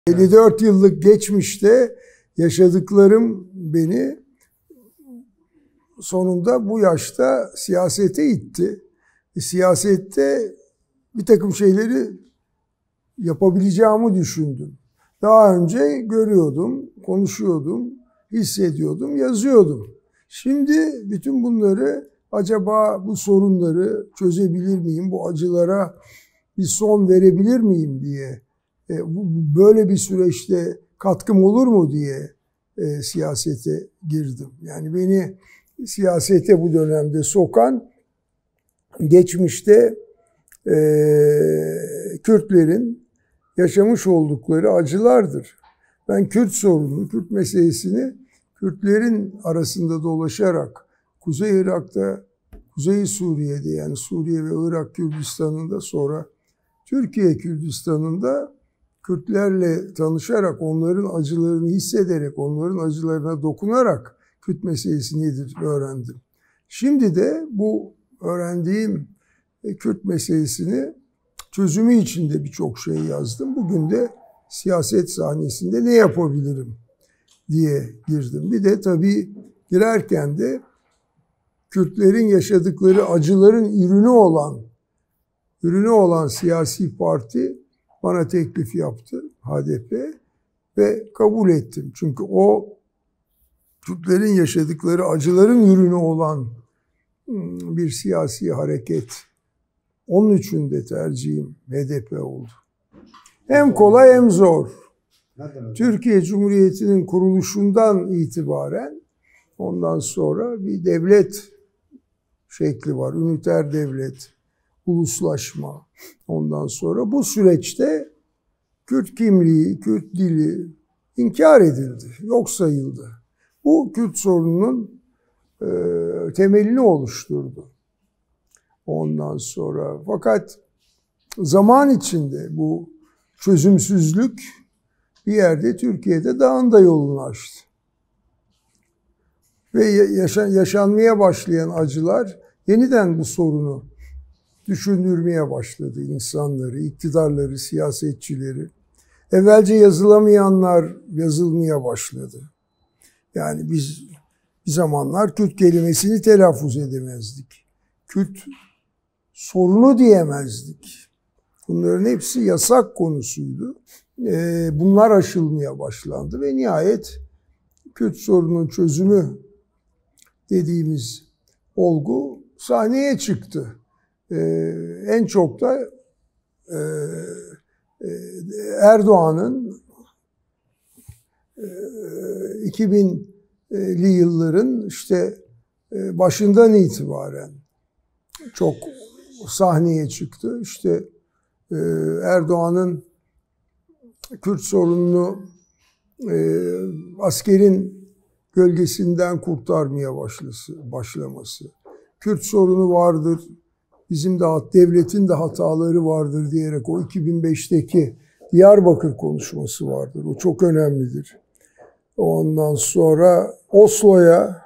54 yıllık geçmişte yaşadıklarım beni sonunda bu yaşta siyasete itti. Siyasette bir takım şeyleri yapabileceğimi düşündüm. Daha önce görüyordum, konuşuyordum, hissediyordum, yazıyordum. Şimdi bütün bunları acaba bu sorunları çözebilir miyim, bu acılara bir son verebilir miyim diye, böyle bir süreçte katkım olur mu diye siyasete girdim. Yani beni siyasete bu dönemde sokan geçmişte Kürtlerin yaşamış oldukları acılardır. Ben Kürt sorununu, Kürt meselesini Kürtlerin arasında dolaşarak Kuzey Irak'ta, Kuzey Suriye'de yani Suriye ve Irak Kürdistan'ında sonra Türkiye Kürdistan'ında Kürtlerle tanışarak, onların acılarını hissederek, onların acılarına dokunarak Kürt meselesi nedir öğrendim. Şimdi de bu öğrendiğim Kürt meselesini çözümü için de birçok şey yazdım. Bugün de siyaset sahnesinde ne yapabilirim diye girdim. Bir de tabii girerken de Kürtlerin yaşadıkları acıların ürünü olan siyasi parti bana teklif yaptı, HDP, ve kabul ettim. Çünkü o Kürtlerin yaşadıkları acıların ürünü olan bir siyasi hareket. Onun için de tercihim HDP oldu. Hem kolay hem zor. Türkiye Cumhuriyeti'nin kuruluşundan itibaren ondan sonra bir devlet şekli var. Üniter devlet, uluslaşma. Ondan sonra bu süreçte Kürt kimliği, Kürt dili inkar edildi, yok sayıldı. Bu Kürt sorununun temelini oluşturdu. Ondan sonra fakat zaman içinde bu çözümsüzlük bir yerde Türkiye'de dağın da yolunu açtı. Ve yaşanmaya başlayan acılar yeniden bu sorunu düşündürmeye başladı insanları, iktidarları, siyasetçileri. Evvelce yazılamayanlar yazılmaya başladı. Yani biz bir zamanlar Kürt kelimesini telaffuz edemezdik. Kürt sorunu diyemezdik. Bunların hepsi yasak konusuydu. Bunlar aşılmaya başlandı ve nihayet Kürt sorunun çözümü dediğimiz olgu sahneye çıktı. En çok da Erdoğan'ın 2000'li yılların işte başından itibaren çok sahneye çıktı. İşte Erdoğan'ın Kürt sorununu askerin gölgesinden kurtarmaya başlaması. Kürt sorunu vardır, bizim de devletin de hataları vardır diyerek o 2005'teki Diyarbakır konuşması vardır. O çok önemlidir. Ondan sonra Oslo'ya,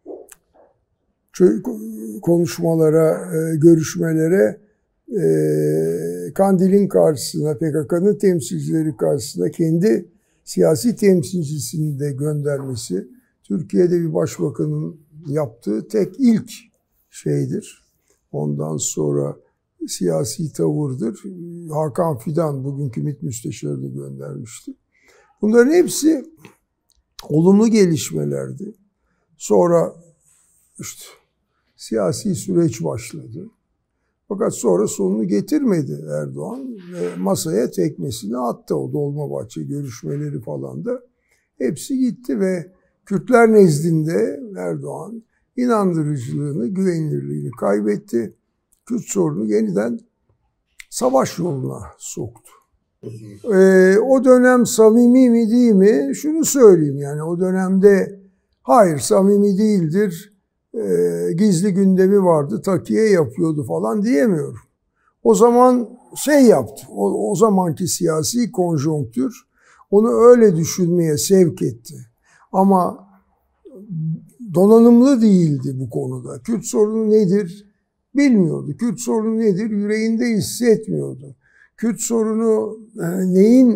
konuşmalara, görüşmelere, Kandil'in karşısına, PKK'nın temsilcileri karşısına kendi siyasi temsilcisini de göndermesi, Türkiye'de bir başbakanın yaptığı ilk şeydir. Ondan sonra siyasi tavırdır. Hakan Fidan bugünkü MİT Müsteşarı'nı göndermişti. Bunların hepsi olumlu gelişmelerdi. Sonra işte siyasi süreç başladı. Fakat sonra sonunu getirmedi Erdoğan ve masaya tekmesini attı. O Dolmabahçe görüşmeleri falan da hepsi gitti ve Kürtler nezdinde Erdoğan inandırıcılığını, güvenilirliğini kaybetti. Kürt sorunu yeniden savaş yoluna soktu. O dönem samimi mi değil mi? Şunu söyleyeyim, yani o dönemde hayır samimi değildir, gizli gündemi vardı, takiye yapıyordu falan diyemiyorum. O zaman yaptı, o zamanki siyasi konjonktür onu öyle düşünmeye sevk etti. Ama donanımlı değildi bu konuda. Kürt sorunu nedir bilmiyordu. Kürt sorunu nedir yüreğinde hissetmiyordu. Kürt sorunu neyin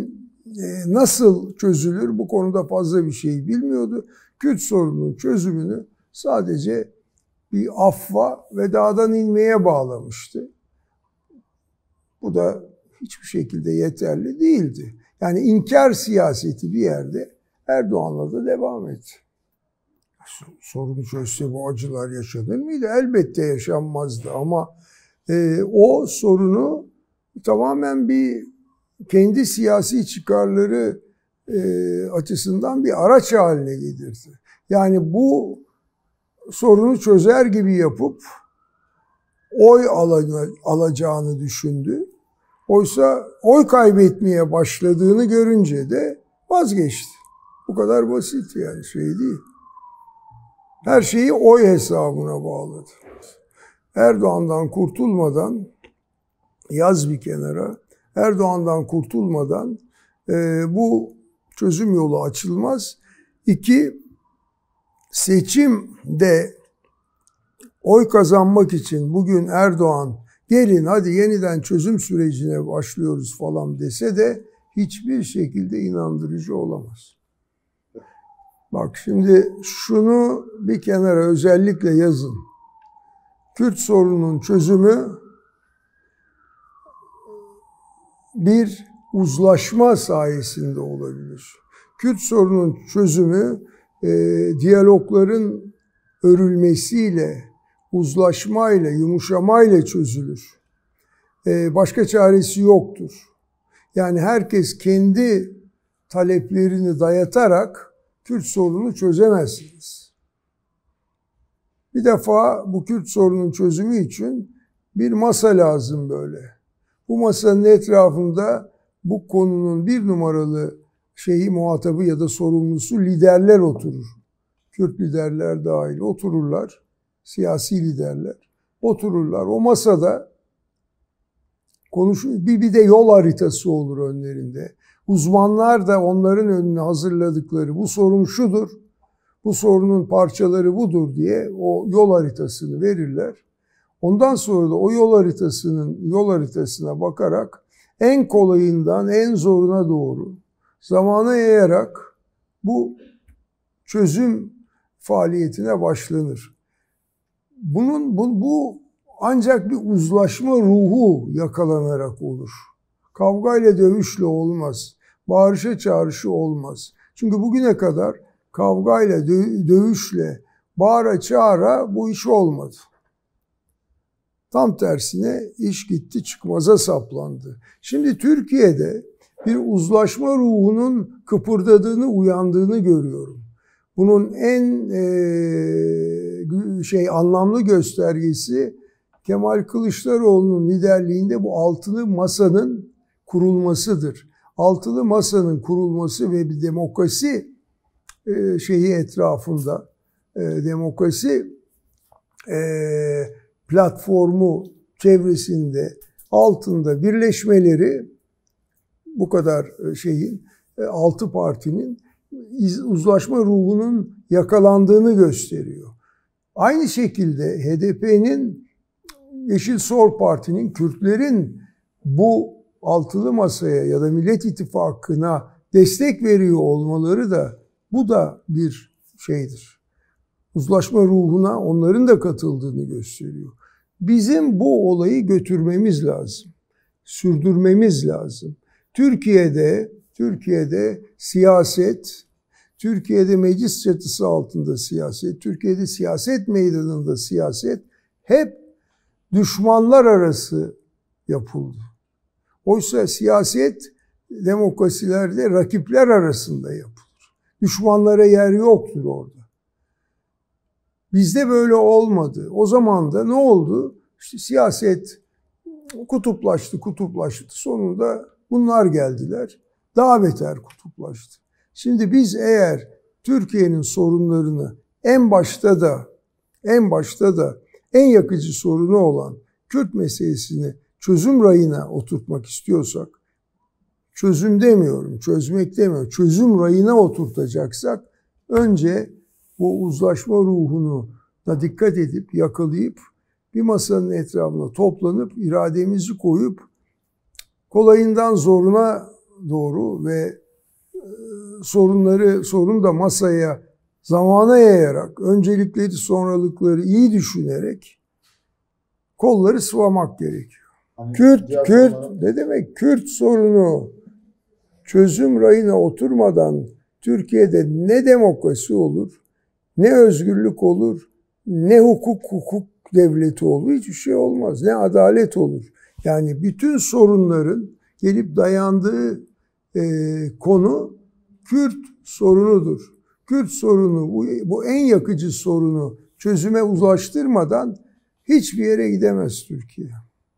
nasıl çözülür bu konuda fazla bir şey bilmiyordu. Kürt sorununun çözümünü sadece bir affa ve dağdan inmeye bağlamıştı. Bu da hiçbir şekilde yeterli değildi. Yani inkar siyaseti bir yerde Erdoğan'la da devam etti. Sorunu çözse bu acılar yaşanır mıydı? Elbette yaşanmazdı ama o sorunu tamamen bir kendi siyasi çıkarları açısından bir araç haline getirdi. Yani bu sorunu çözer gibi yapıp oy alacağını düşündü. Oysa oy kaybetmeye başladığını görünce de vazgeçti. Bu kadar basit yani şey değil. Her şeyi oy hesabına bağladı. Erdoğan'dan kurtulmadan, yaz bir kenara, Erdoğan'dan kurtulmadan bu çözüm yolu açılmaz. 2, seçimde oy kazanmak için bugün Erdoğan gelin hadi yeniden çözüm sürecine başlıyoruz falan dese de hiçbir şekilde inandırıcı olamaz. Bak şimdi şunu bir kenara özellikle yazın. Kürt sorununun çözümü bir uzlaşma sayesinde olabilir. Kürt sorunun çözümü diyalogların örülmesiyle, uzlaşmayla, yumuşamayla çözülür. Başka çaresi yoktur. Yani herkes kendi taleplerini dayatarak Kürt sorununu çözemezsiniz. Bir defa bu Kürt sorunun çözümü için bir masa lazım böyle. Bu masanın etrafında bu konunun bir numaralı muhatabı ya da sorumlusu liderler oturur. Kürt liderler dahil otururlar. Siyasi liderler otururlar. O masada bir de yol haritası olur önlerinde. Uzmanlar da onların önüne hazırladıkları bu sorun şudur, bu sorunun parçaları budur diye o yol haritasını verirler. Ondan sonra da o yol haritasına bakarak en kolayından en zoruna doğru zamana yayarak bu çözüm faaliyetine başlanır. Bu ancak bir uzlaşma ruhu yakalanarak olur. Kavgayla dövüşle olmaz. Bağırışa çağrışa olmaz. Çünkü bugüne kadar kavgayla dövüşle bağıra çağıra bu iş olmadı. Tam tersine iş gitti çıkmaza saplandı. Şimdi Türkiye'de bir uzlaşma ruhunun kıpırdadığını, uyandığını görüyorum. Bunun en anlamlı göstergesi Kemal Kılıçdaroğlu'nun liderliğinde bu altılı masanın kurulmasıdır. Altılı masanın kurulması ve bir demokrasi etrafında demokrasi platformu çevresinde altında birleşmeleri bu kadar altı partinin uzlaşma ruhunun yakalandığını gösteriyor. Aynı şekilde HDP'nin, Yeşil Sol Parti'nin, Kürtlerin bu altılı masaya ya da Millet İttifakı'na destek veriyor olmaları da bu da bir şeydir. Uzlaşma ruhuna onların da katıldığını gösteriyor. Bizim bu olayı götürmemiz lazım. Sürdürmemiz lazım. Türkiye'de siyaset, Türkiye'de meclis çatısı altında siyaset, Türkiye'de siyaset meydanında siyaset hep düşmanlar arası yapıldı. Oysa siyaset demokrasilerde rakipler arasında yapılır. Düşmanlara yer yoktur orada. Bizde böyle olmadı. O zaman da ne oldu? İşte siyaset kutuplaştı. Sonunda bunlar geldiler. Daha beter kutuplaştı. Şimdi biz eğer Türkiye'nin sorunlarını en başta da en yakıcı sorunu olan Kürt meselesini çözüm rayına oturtmak istiyorsak, çözmek demiyorum, çözüm rayına oturtacaksak önce bu uzlaşma ruhunu da dikkat edip, yakalayıp bir masanın etrafına toplanıp irademizi koyup kolayından zoruna doğru ve sorunu da masaya zamana yayarak, öncelikleri sonralıkları iyi düşünerek kolları sıvamak gerekiyor. Kürt ne demek? Kürt sorunu çözüm rayına oturmadan Türkiye'de ne demokrasi olur, ne özgürlük olur, ne hukuk devleti olur, hiçbir şey olmaz. Ne adalet olur. Yani bütün sorunların gelip dayandığı konu Kürt sorunudur. Kürt sorunu, bu en yakıcı sorunu çözüme ulaştırmadan hiçbir yere gidemez Türkiye.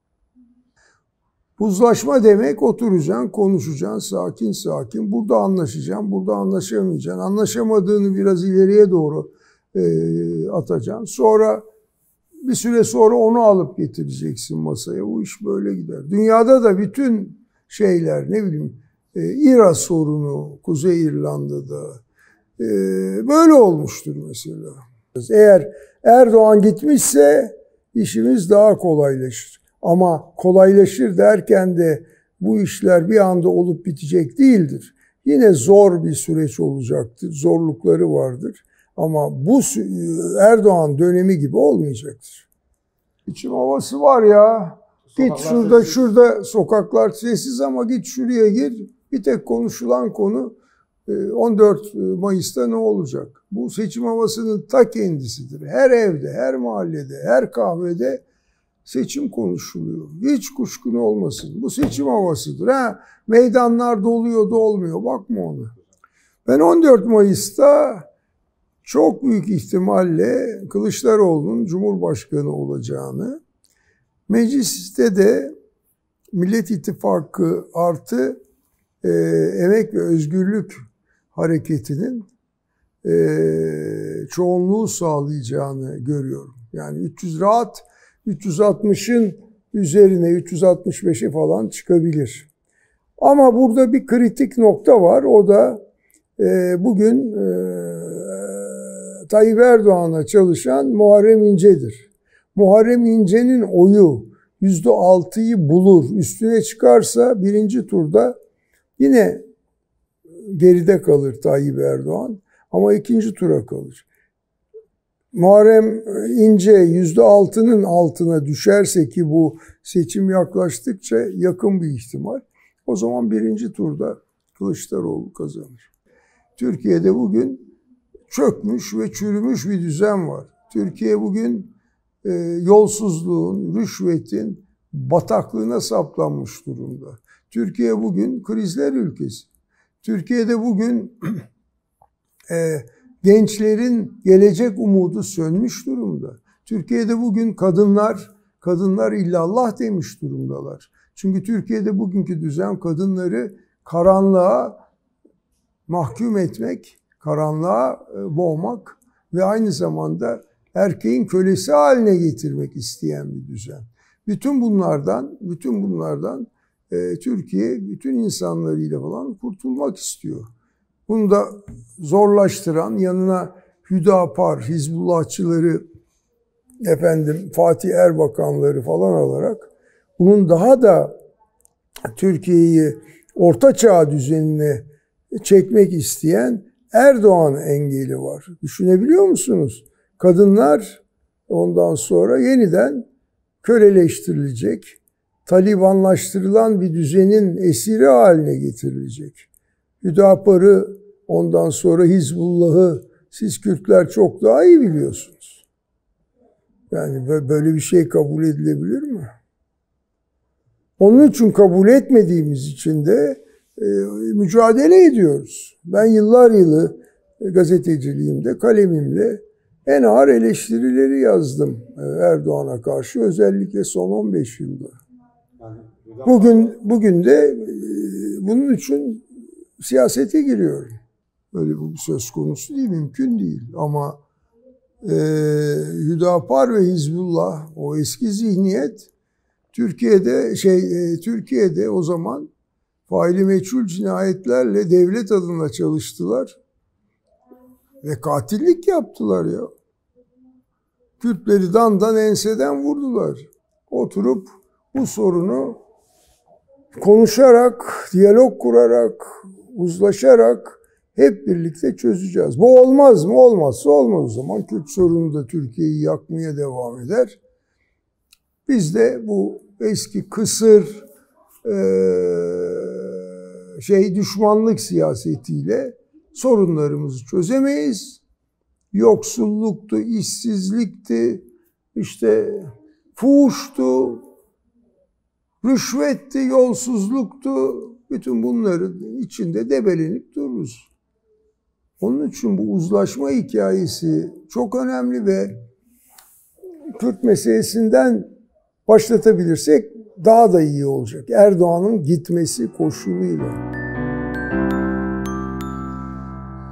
Uzlaşma demek oturacaksın, konuşacaksın, sakin sakin. Burada anlaşacaksın, burada anlaşamayacaksın. Anlaşamadığını biraz ileriye doğru atacaksın. Sonra bir süre sonra onu alıp getireceksin masaya. Bu iş böyle gider. Dünyada da bütün şeyler, ne bileyim, İRA sorunu, Kuzey İrlanda'da böyle olmuştur mesela. Eğer Erdoğan gitmişse işimiz daha kolaylaşır. Ama kolaylaşır derken de bu işler bir anda olup bitecek değildir. Yine zor bir süreç olacaktır. Zorlukları vardır. Ama bu Erdoğan dönemi gibi olmayacaktır. İçim havası var ya. Git şurada sokaklar sessiz ama git şuraya gir. Bir tek konuşulan konu 14 Mayıs'ta ne olacak? Bu seçim havasının ta kendisidir. Her evde, her mahallede, her kahvede seçim konuşuluyor. Hiç kuşkun olmasın. Bu seçim havasıdır. Meydanlar doluyor, dolmuyor. Bakma ona. Ben 14 Mayıs'ta çok büyük ihtimalle Kılıçdaroğlu'nun Cumhurbaşkanı olacağını, mecliste de Millet İttifakı artı Emek ve Özgürlük Hareketi'nin çoğunluğu sağlayacağını görüyorum. Yani 360'ın üzerine 365'e falan çıkabilir. Ama burada bir kritik nokta var. O da bugün Tayyip Erdoğan'a çalışan Muharrem İnce'dir. Muharrem İnce'nin oyu %6'yı bulur. Üstüne çıkarsa birinci turda yine geride kalır Tayyip Erdoğan. Ama ikinci tura kalır. Muharrem İnce %6'nın altına düşerse, ki bu seçim yaklaştıkça yakın bir ihtimal, o zaman birinci turda Kılıçdaroğlu kazanır. Türkiye'de bugün çökmüş ve çürümüş bir düzen var. Türkiye bugün yolsuzluğun, rüşvetin bataklığına saplanmış durumda. Türkiye bugün krizler ülkesi. Türkiye'de bugün gençlerin gelecek umudu sönmüş durumda. Türkiye'de bugün kadınlar illallah demiş durumdalar. Çünkü Türkiye'de bugünkü düzen kadınları karanlığa mahkum etmek, karanlığa boğmak ve aynı zamanda erkeğin kölesi haline getirmek isteyen bir düzen. Bütün bunlardan Türkiye bütün insanlarıyla falan kurtulmak istiyor. Bunu da zorlaştıran, yanına Hüdapar, Hizbullahçıları, Fatih Erbakanları falan alarak bunun daha da Türkiye'yi Orta Çağ düzenine çekmek isteyen Erdoğan engeli var. Düşünebiliyor musunuz? Kadınlar ondan sonra yeniden köleleştirilecek, Talibanlaştırılan bir düzenin esiri haline getirilecek. Hüdapar'ı, ondan sonra Hizbullah'ı siz Kürtler çok daha iyi biliyorsunuz. Yani böyle bir şey kabul edilebilir mi? Onun için kabul etmediğimiz için de mücadele ediyoruz. Ben yıllar yılı gazeteciliğimde kalemimle en ağır eleştirileri yazdım Erdoğan'a karşı, özellikle son 15 yılda. Bugün de bunun için siyasete giriyorum. Öyle bir söz konusu değil, mümkün değil. Ama Hüdapar ve Hizbullah, o eski zihniyet Türkiye'de o zaman faili meçhul cinayetlerle devlet adına çalıştılar ve katillik yaptılar ya. Kürtleri dandan enseden vurdular. Oturup bu sorunu konuşarak, diyalog kurarak, uzlaşarak, hep birlikte çözeceğiz. Bu olmaz mı? Olmazsa olmaz o zaman. Kürt sorunu da Türkiye'yi yakmaya devam eder. Biz de bu eski kısır düşmanlık siyasetiyle sorunlarımızı çözemeyiz. Yoksulluktu, işsizlikti, işte fuhuştu, rüşvetti, yolsuzluktu. Bütün bunların içinde debelenip dururuz. Onun için bu uzlaşma hikayesi çok önemli ve Kürt meselesinden başlatabilirsek daha da iyi olacak. Erdoğan'ın gitmesi koşuluyla.